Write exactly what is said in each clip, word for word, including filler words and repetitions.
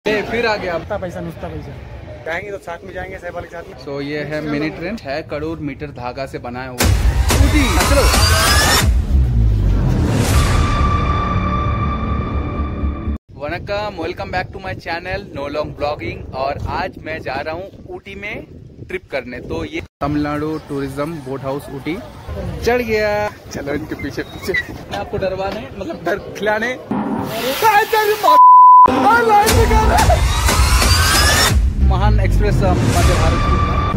फिर आ गया नुस्ता पैसा नुस्ता पैसा जाएंगे तो साथ में जाएंगे साहब वाले के साथ में। सो so, ये है मिनी ट्रेन छह करोड़ मीटर धागा से बनाया हुआ। चलो वनक्कम, welcome back to my channel no long blogging. और आज मैं जा रहा हूँ ऊटी में ट्रिप करने। तो ये Tamil Nadu tourism boat house Ooty चढ़ गया। चलो इनके पीछे पीछे मैं आपको डरवाने मतलब डर खिलाने महान एक्सप्रेस वंदे भारत।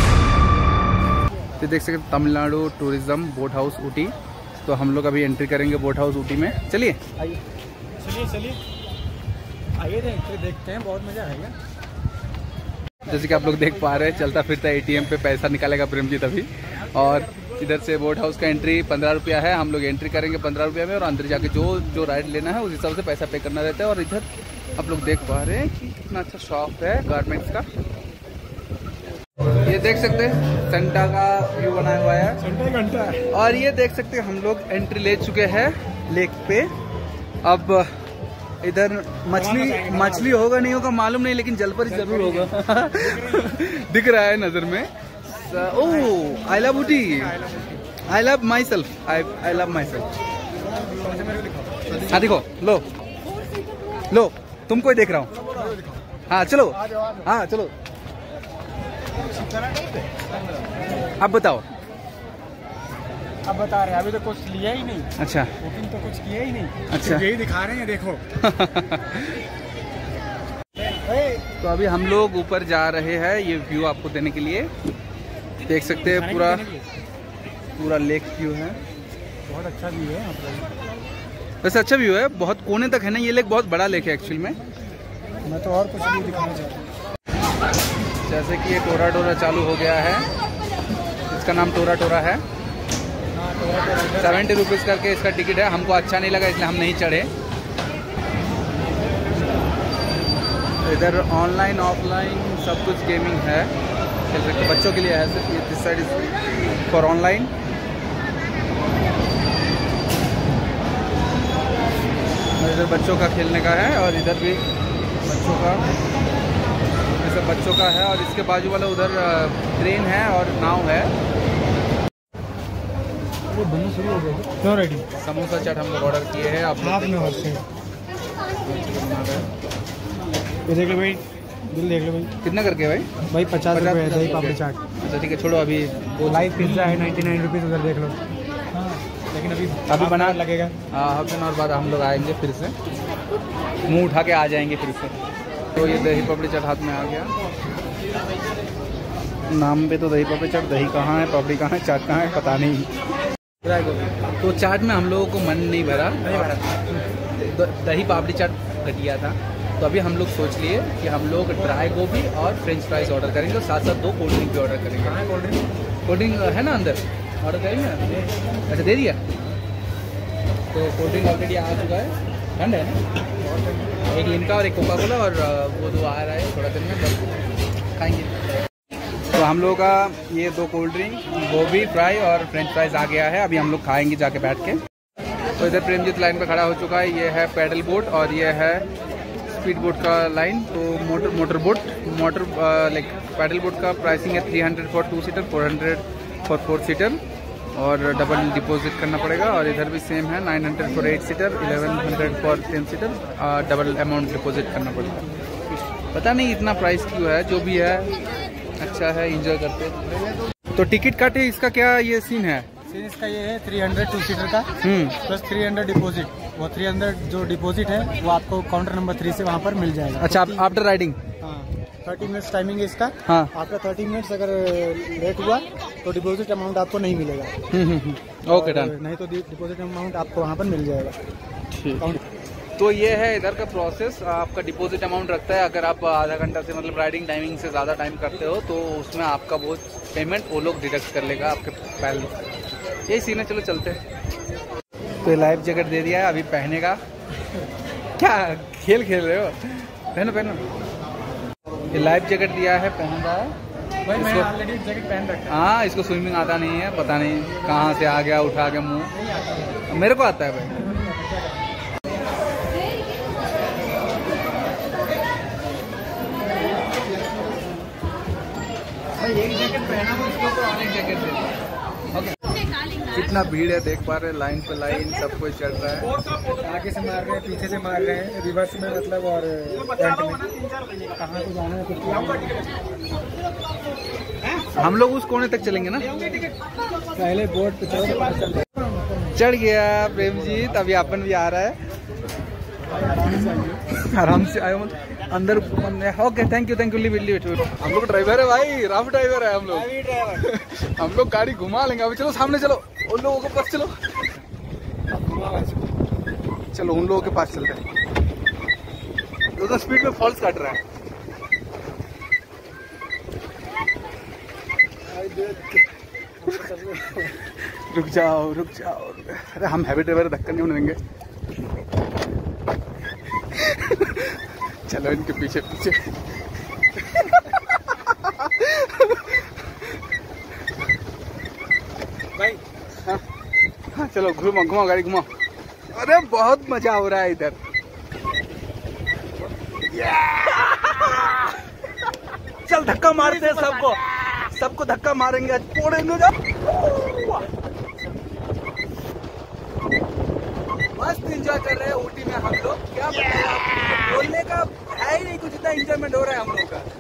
तो देख सकते Tamil Nadu tourism boat house Ooty. तो हम लोग अभी एंट्री करेंगे बोट हाउस ऊटी में। चलिए आइए चलिए चलिए आइए देखते हैं, बहुत मजा आएगा। जैसे कि आप लोग देख पा रहे हैं चलता फिरता एटीएम पे पैसा निकालेगा प्रेमजीत अभी। और इधर से बोट हाउस का एंट्री पंद्रह रुपया है। हम लोग एंट्री करेंगे पंद्रह रुपया में और अंदर जाके जो जो राइड लेना है उस हिसाब से पैसा पे करना रहता है। और इधर आप लोग देख पा रहे हैं कि कितना अच्छा शॉप है गारमेंट्स का। ये देख सकते हैं सेंटा का व्यू बनाया हुआ है, सेंटा घंटा है। और ये देख सकते हैं हम लोग एंट्री ले चुके हैं लेक पे। अब इधर मछली मछली होगा नहीं होगा मालूम नहीं, लेकिन जल पर जरूर होगा दिख रहा है नजर में। Oh I love Ooty, I love myself, I I love myself. हाँ देखो, लो लो तुमको ही देख रहा हूँ। हाँ चलो, हाँ चलो अब बताओ। अब बता रहे हैं, अभी तो कुछ लिया ही नहीं। अच्छा बुकिंग तो कुछ किया ही नहीं। अच्छा यही दिखा रहे हैं देखो। तो अभी हम लोग ऊपर जा रहे हैं ये व्यू आपको देने के लिए। देख सकते हैं पूरा पूरा लेक व्यू है। बहुत अच्छा व्यू है यहाँ पर। वैसे अच्छा व्यू है, बहुत कोने तक है ना ये लेक, बहुत बड़ा लेक है एक्चुअल में। मैं तो और कुछ भी दिखाना चाहता हूँ। जैसे कि ये टोरा टोरा चालू हो गया है, इसका नाम टोरा टोरा है। सेवेंटी रुपीज़ करके इसका टिकट है। हमको अच्छा नहीं लगा इसलिए हम नहीं चढ़े। इधर ऑनलाइन ऑफलाइन सब कुछ गेमिंग है, खेल सकते बच्चों के लिए है। सिर्फ ये this side is for online. इधर बच्चों का खेलने का है और इधर भी बच्चों का, ऐसा बच्चों का है। और इसके बाजू वाला उधर ट्रेन है और नाव है। वो बनना शुरू हो गया क्यों? रेडी समोसा चाट हम लोग ऑर्डर किए हैं। आप हाफ में और से ये देख लो भाई, बिल देख लो भाई। कितना करके भाई? भाई पचास रुपये है दही पापड़ी चाट। अच्छा ठीक है, छोड़ो अभी। वो लाइव पिज्जा है नाइन्टी नाइन रुपीज़, उधर देख लो। लेकिन अभी अभी बना लगेगा। हाँ हाफ एन आवर बाद हम लोग आएंगे फिर से, मुंह उठा के आ जाएंगे फिर से। तो ये दही पापड़ी चाट हाथ में आ गया। नाम पे तो दही पापड़ी चाट, दही कहाँ है पापड़ी कहाँ है चाट कहाँ है पता नहीं। तो चाट में हम लोगों को मन नहीं भरा, दही पापड़ी चाट घटिया था। तो अभी हम लोग सोच लिए कि हम लोग ड्राई गोभी और फ्रेंच फ्राइज ऑर्डर करेंगे और साथ साथ दो कोल्ड ड्रिंक भी ऑर्डर करेंगे। कोल्ड ड्रिंक कोल्ड ड्रिंक है ना अंदर, ऑर्डर करेंगे। अच्छा दे दिया, तो कोल्ड ड्रिंक ऑलरेडी आ चुका है। ठंड है ना, एक लिम्का और एक कोका कोला, और वो दो आ रहा है थोड़ा देर में, बस खाएंगे। तो हम लोग का ये दो कोल्ड ड्रिंक, गोभी फ्राई और फ्रेंच फ्राइज आ गया है। अभी हम लोग खाएंगे जाके बैठ के। तो इधर प्रेमजीत लाइन पे खड़ा हो चुका है। ये है पैडल बोट और ये है स्पीड बोट का लाइन। तो motor motor boat motor like paddle boat का प्राइसिंग है three hundred for two seater, four hundred for four seater, और डबल डिपॉजिट करना पड़ेगा। और इधर भी सेम है, nine hundred for eight seater, eleven hundred for ten seater, double amount deposit करना पड़ेगा। पता नहीं इतना प्राइस क्यों है, जो भी है अच्छा है, एंजॉय करते हैं। तो टिकट काटे, इसका क्या ये सीन है? सीन इसका ये है थ्री हंड्रेड टू सीटर का प्लस थ्री हंड्रेड डिपॉजिट। वो थ्री हंड्रेड जो डिपॉजिट है वो आपको काउंटर नंबर थ्री से वहाँ पर मिल जाएगा। अच्छा आफ्टर राइडिंग? हाँ थर्टी मिनट्स टाइमिंग है इसका। हाँ आफ्टर थर्टी मिनट्स अगर लेट हुआ तो डिपॉजिट अमाउंट आपको नहीं मिलेगा। Okay done. नहीं तो डिपॉजिट अमाउंट आपको वहाँ पर मिल जाएगा। ठीक। तो ये है इधर का प्रोसेस। आपका डिपॉजिट अमाउंट रखता है, अगर आप आधा घंटा से मतलब राइडिंग टाइमिंग से ज़्यादा टाइम करते हो तो उसमें आपका वो पेमेंट वो लोग डिडक्ट कर लेगा आपके पहले। यही सीन है, चलो चलते हैं। तो लाइफ जैकेट दे दिया है, अभी पहने का। क्या खेल खेल रहे हो? पहनो पहनो। ये लाइफ जैकेट दिया है, पहन रहा है। भाई मैं ऑलरेडी जैकेट पहन रखा है। हाँ इसको स्विमिंग आता नहीं है, पता नहीं कहाँ से आ गया उठा के मुँह। मेरे को आता है भाई। एक जैकेट पहना हो उसके ऊपर और एक जैकेट दे दो। ओके, कितना भीड़ है देख पा रहे हैं, लाइन पे लाइन सब कुछ चल रहा है। आगे से मार रहे हैं, पीछे से मार रहे हैं, रिवर्स में मतलब, और फ्रंट में। कहाँ को जाना है कुछ हम लोग उस कोने तक चलेंगे ना। पहले बोर्ड पे चढ़ो। चढ़ गया प्रेमजीत, अभी अपन भी आ रहा है। आराम से आयो अंदर। Okay, thank you thank you. Leave leave it. हम लोग ड्राइवर है भाई, रफ ड्राइवर है हम लोग। हम लोग गाड़ी घुमा लेंगे अभी। चलो सामने चलो, उन लोगों के पास चलो। चलो उन लोगों के पास चलते हैं। दोनों स्पीड में फॉल्स काट रहा है। रुक जाओ रुक जाओ। अरे हम हैवी ड्राइवर, धक्का नहीं होने देंगे। चलो इनके पीछे पीछे। भाई हाँ हाँ, चलो घुमाओ घुमाओ गाड़ी घुमाओ। अरे बहुत मजा हो रहा है इधर। चल धक्का मारते हैं सबको, सबको धक्का मारेंगे आज, फोड़ेंगे जब। मस्त एंजॉय कर रहे हैं ऊटी में हम लोग। क्या बताएं आपको, बोलने का है ही नहीं कुछ, इतना एंजॉयमेंट हो रहा है हम लोग का।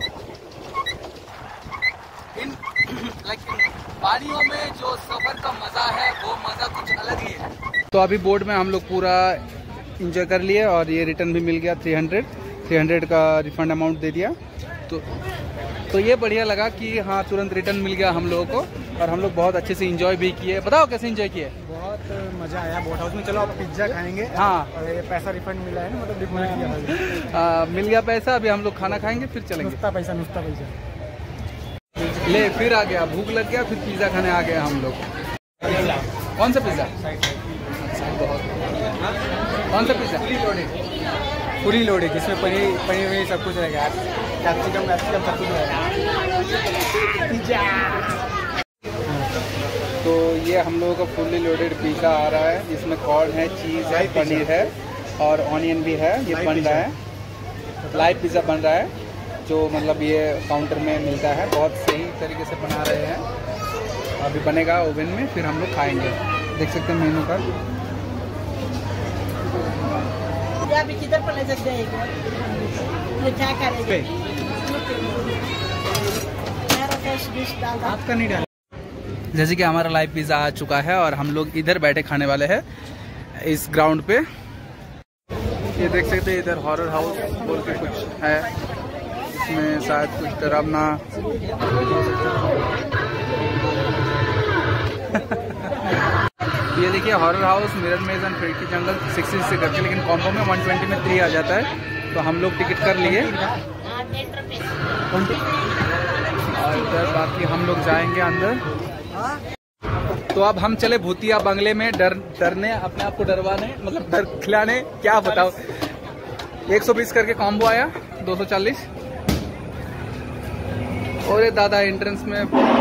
इन लाइक पहाड़ियों में जो सफर का मजा है वो मजा कुछ अलग ही है। तो अभी बोर्ड में हम लोग पूरा एंजॉय कर लिए और ये रिटर्न भी मिल गया। थ्री हंड्रेड थ्री हंड्रेड का रिफंड अमाउंट दे दिया। तो तो ये बढ़िया लगा कि हाँ तुरंत रिटर्न मिल गया हम लोगों को, और हम लोग बहुत अच्छे से एंजॉय भी किए। बताओ कैसे एंजॉय किए? बहुत मजा आया बोट हाउस में। चलो आप पिज्जा खाएंगे। हाँ, और ये पैसा रिफंड मिला है ना, मतलब रिफंड किया आ, मिल गया पैसा। अभी हम लोग खाना खाएंगे फिर चलेंगे। नुस्ता पैसा नुस्ता पैसा ले, फिर आ गया, भूख लग गया, फिर पिज्जा खाने आ गया हम लोग। कौन सा पिज्जा? कौन सा पिज्जा? पूरी लोडेड, जिसमें पनीर पनीर वनीर सब कुछ रहेगा, कैप्सिकम कैप्सिकम सब कुछ रहेगा। तो ये हम लोगों का फुल्ली लोडेड पिज़्ज़ा आ रहा है, जिसमें कॉर्न है, चीज़ है, पनीर है और ऑनियन भी है। ये बन रहा है, लाइव पिज़्ज़ा बन रहा है, जो मतलब ये काउंटर में मिलता है। बहुत सही तरीके से बना रहे हैं। अभी बनेगा ओवन में, फिर हम लोग खाएंगे। देख सकते हैं मेनू कार्ड। अभी किधर पर ले सकते हैं? क्या करेंगे? आपका नहीं डाला। जैसे कि हमारा लाइव पिज़्ज़ा आ चुका है और हम लोग इधर बैठे खाने वाले हैं इस ग्राउंड पे। ये देख सकते हैं इधर हॉरर हाउस बोल के कुछ है, इसमें शायद कुछ डरावना ये देखिए horror house, mirror maze and खिड़की जंगल सिक्सटी से करके, लेकिन कॉम्बो में वन ट्वेंटी में थ्री आ जाता है। तो हम लोग टिकट कर लिए और इधर बाकी हम लोग जाएंगे अंदर। तो अब हम चले भूतिया बंगले में डर डरने, अपने आप को डरवाने, मतलब डर खिलाने। क्या बताओ, एक सौ बीस करके कॉम्बो आया, दो सौ चालीस। और ये दादा एंट्रेंस में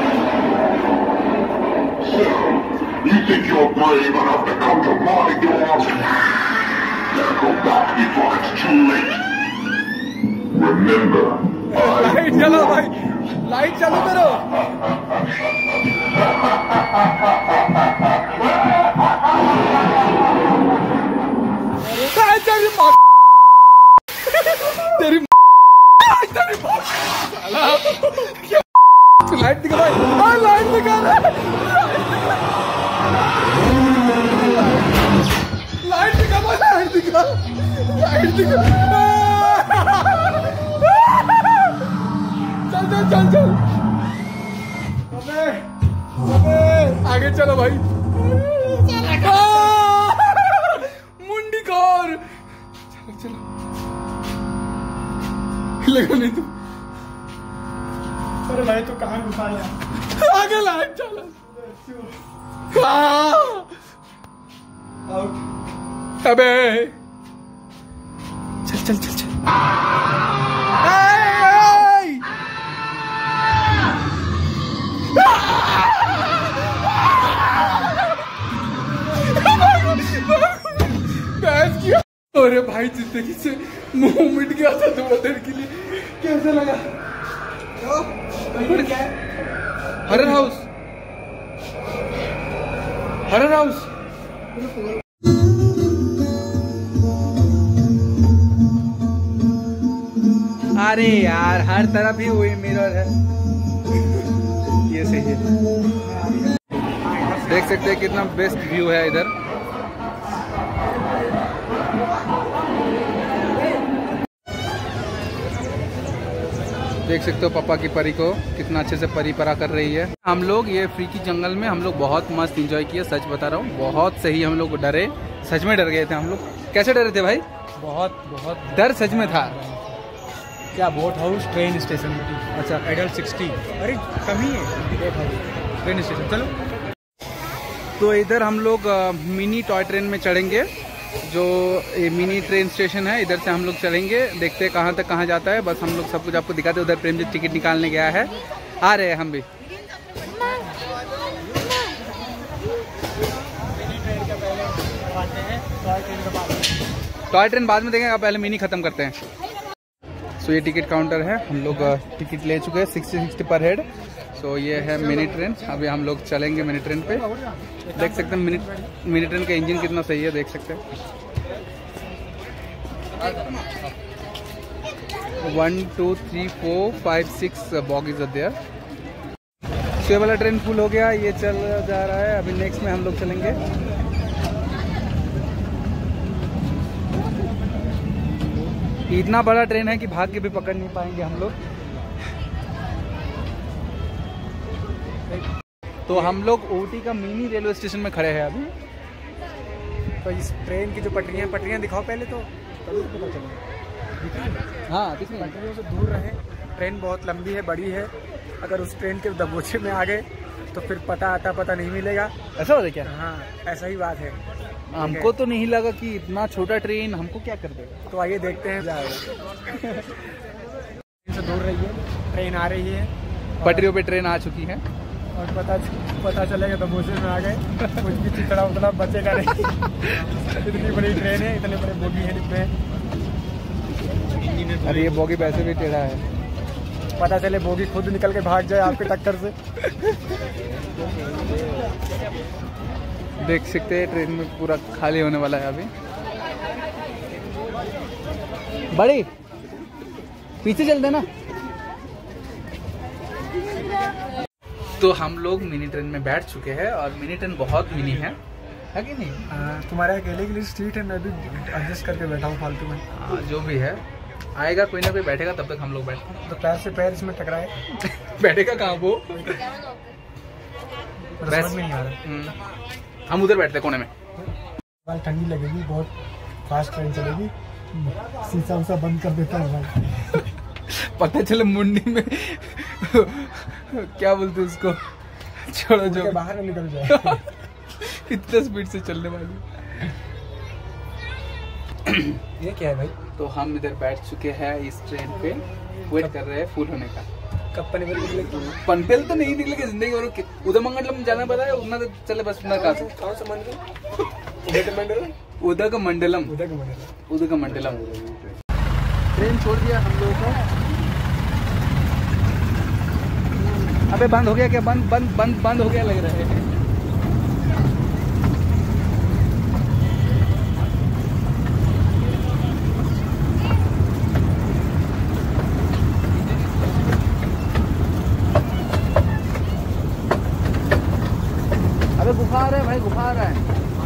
You think you're brave enough to come to my door? Better go back before it's too late. Remember, light चलो भाई, लाइट चालू करो। तेरी माँ तेरी तेरी लाइट दिखा भाई, हाँ लाइट दिखा रहा है, लाइट दिखा भाई, लाइट दिखा, लाइट दिखा। चल चल चल चल, अबे अबे आगे चलो भाई। मुंडी खोर, चलो चलो, हिलेगा नहीं तू। अरे भाई तू कहाँ घुसा लिया? आगे लाइट चलो। अबे चल चल चल चल। अरे भाई जिंदगी से मुंह मिट गया था दो देर के लिए। कैसा लगा? Horror house, horror house. अरे यार हर तरफ ही वही मिरर है। ये सही है, देख सकते हैं कितना बेस्ट व्यू है इधर। देख सकते हो पापा की परी को कितना अच्छे से परी परा कर रही है। हम लोग ये फ्रीकी जंगल में हम लोग बहुत मस्त एंजॉय किए, सच बता रहा हूँ, बहुत सही। हम लोग डरे, सच में डर गए थे हम लोग। कैसे डरे थे भाई? बहुत बहुत डर सच में था। क्या बोट हाउस ट्रेन स्टेशन? अच्छा, एडल्ट सिक्सटी। अरे कम ही है बोट हाउस ट्रेन स्टेशन। चलो तो इधर हम लोग मिनी टॉय ट्रेन में चढ़ेंगे, जो ये मिनी ट्रेन स्टेशन है। इधर से हम लोग चलेंगे, देखते हैं कहाँ तक कहाँ जाता है। बस हम लोग सब कुछ आपको दिखाते हैं। उधर प्रेमजीत टिकट निकालने गया है, आ रहे हैं हम भी। टॉय ट्रेन बाद में देखेंगे, पहले मिनी खत्म करते हैं। सो ये टिकट काउंटर है, हम लोग टिकट ले चुके हैं sixty sixty per head. So ये है मिनी ट्रेन, अभी हम लोग चलेंगे मिनी ट्रेन पे। देख सकते हैं मिनी मिनी ट्रेन का इंजन कितना सही है, देख सकते हैं। One two three four five six bogies are there. ये वाला ट्रेन फुल हो गया, ये चल जा रहा है। अभी नेक्स्ट में हम लोग चलेंगे। इतना बड़ा ट्रेन है कि भाग के भी पकड़ नहीं पाएंगे हम लोग। तो हम लोग ऊटी का मिनी रेलवे स्टेशन में खड़े हैं अभी। तो इस ट्रेन की जो पटरियाँ पटरियाँ दिखाओ पहले, तो तभी पता चलेगा। हाँ, कितनी पटरियों से दूर रहे। ट्रेन बहुत लंबी है, बड़ी है। अगर उस ट्रेन के दबोचे में आ गए तो फिर पता आता पता नहीं मिलेगा। ऐसा होता क्या? हाँ, ऐसा ही बात है। हमको तो नहीं लगा कि इतना छोटा ट्रेन हमको क्या कर देगा। तो आइए देखते हैं। ट्रेन से दूर रही है, ट्रेन आ रही है, पटरियों पे ट्रेन आ चुकी है और पता पता चलेगा दबोचे में आ गए। कुछ भी चिकड़ा उतना बचेगा नहीं। इतनी बड़ी ट्रेन है, इतने बड़े बोगी है डिब्बे। अरे ये बोगी वैसे भी टेढ़ा है, पता चले बोगी खुद निकल के भाग जाए आपके टक्कर से। देख सकते हैं ट्रेन में पूरा खाली होने वाला है अभी। बड़ी पीछे चल देना। तो हम लोग मिनी ट्रेन में बैठ चुके हैं और मिनी ट्रेन बहुत मिनी है, है कि नहीं? आ, तुम्हारे अकेले के लिए सीट है, मैं भी एडजस्ट करके बैठा हूँ फालतू में। आ, जो भी है, आएगा कोई ना कोई बैठेगा, तब तक हम लोग बैठते हैं। तो पैर से पैर इसमें टकराए। बैठेगा कहाँ वो? समझ में नहीं आ रहा। हम उधर बैठते कोने में। ठंडी लगेगी, बहुत फास्ट ट्रेन चलेगी। शीशा उसा बंद कर देता हूँ भाई। पता चले मुंडी में क्या बोलते उसको, छोड़ो जो बाहर निकल जाए। इतना स्पीड से चलने वाली। ये क्या है भाई? तो हम इधर बैठ चुके हैं इस ट्रेन पे, वेट कर रहे हैं फुल होने का। कब पनवेल निकलेगी? पनवेल तो नहीं निकलेगी जिंदगी भर। उदयमंडलम जाना पता है, उतना तो चले बस। उतना का कौन सा मंडल? उदय का मंडलम। उदय का मंडलम। उदय का मंडलम। ट्रेन छोड़ दिया हम लोगों को। अबे बंद हो गया क्या? बंद बंद बंद बंद हो गया लग रहा है। अबे गुफा आ रहा है भाई, गुफा आ रहा है।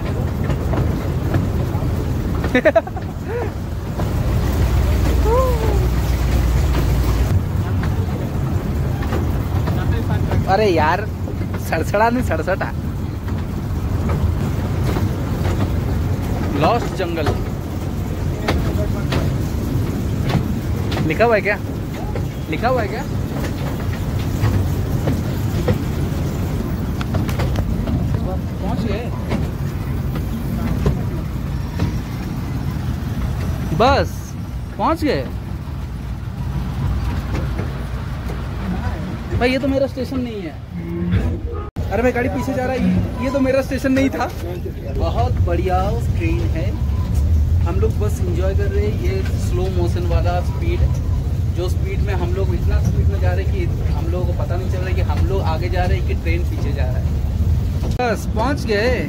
अरे यार सड़सड़ा नहीं, सड़सटा। लॉस्ट जंगल लिखा हुआ है क्या? लिखा हुआ है क्या? पहुंच गए बस, पहुंच गए भाई। ये तो मेरा स्टेशन नहीं है। अरे भाई गाड़ी पीछे जा रहा है, ये तो मेरा स्टेशन नहीं था। बहुत बढ़िया ट्रेन है, हम लोग बस एंजॉय कर रहे हैं। ये स्लो मोशन वाला स्पीड, जो स्पीड में हम लोग इतना स्पीड में जा रहे कि हम लोगों को पता नहीं चल रहा है कि हम लोग आगे जा रहे हैं कि ट्रेन पीछे जा रहा है। बस पहुंच गए।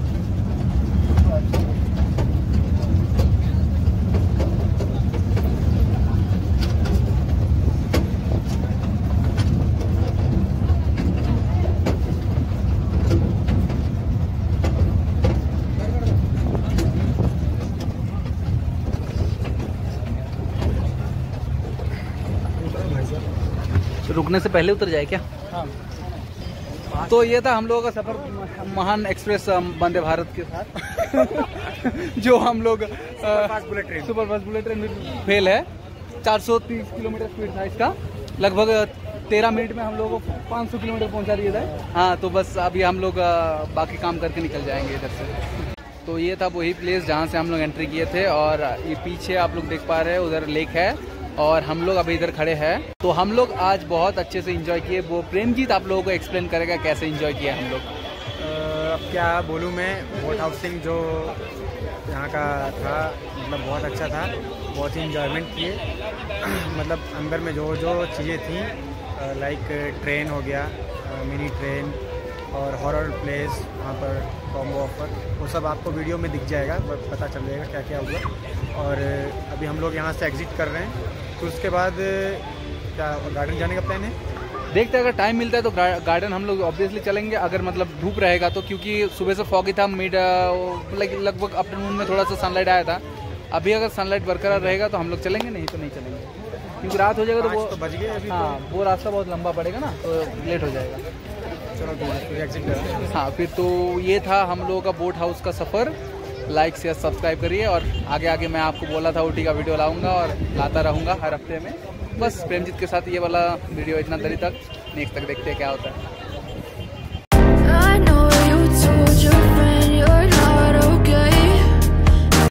रुकने से पहले उतर जाए क्या? हाँ। तो ये था हम लोगों का सफर महान एक्सप्रेस वंदे भारत के साथ जो हम लोग super fast bullet train super fast bullet train में फेल है। चार सौ तीस किलोमीटर स्पीड था इसका, लगभग तेरह मिनट में हम लोगों को पाँच सौ किलोमीटर पहुंचा दिया था। हाँ, तो बस अभी हम लोग बाकी काम करके निकल जाएंगे इधर से। तो ये था वही प्लेस जहाँ से हम लोग एंट्री किए थे, और ये पीछे आप लोग देख पा रहे हैं उधर लेक है, और हम लोग अभी इधर खड़े हैं। तो हम लोग आज बहुत अच्छे से एंजॉय किए। वो प्रेमजीत आप लोगों को एक्सप्लेन करेगा कैसे एंजॉय किया हम लोग। अब क्या बोलूँ मैं, बोट हाउसिंग जो यहाँ का था मतलब बहुत अच्छा था, बहुत ही इंजॉयमेंट किए। मतलब अंदर में जो जो चीज़ें थी लाइक ट्रेन हो गया, मिनी ट्रेन और हॉरर प्लेस वहाँ पर कॉम्बो ऑफर, वो सब आपको वीडियो में दिख जाएगा, पता चल जाएगा क्या क्या हुआ। और अभी हम लोग यहाँ से एग्ज़िट कर रहे हैं, तो उसके बाद क्या गार्डन जाने का प्लान है। देखते हैं अगर टाइम मिलता है तो गार्डन हम लोग ऑब्वियसली चलेंगे, अगर मतलब धूप रहेगा तो, क्योंकि सुबह से फॉगी था, मिड लगभग आफ्टरनून में थोड़ा सा सनलाइट आया था। अभी अगर सनलाइट बरकरार रहेगा तो हम लोग चलेंगे, नहीं तो नहीं चलेंगे, क्योंकि रात हो जाएगा तो वो तो बज गए अभी। हाँ, वो रास्ता बहुत लंबा पड़ेगा ना, तो लेट हो जाएगा। चलो फिर एग्जिट करते हैं। हाँ, फिर तो ये था हम लोगों का बोट हाउस का सफ़र। लाइक शेयर सब्सक्राइब करिए, और आगे आगे मैं आपको बोला था ऊटी का वीडियो लाऊंगा और लाता रहूँगा हर हफ्ते में। बस प्रेमजीत के साथ ये वाला वीडियो इतना देरी तक, नेक्स्ट तक देखते हैं क्या होता है।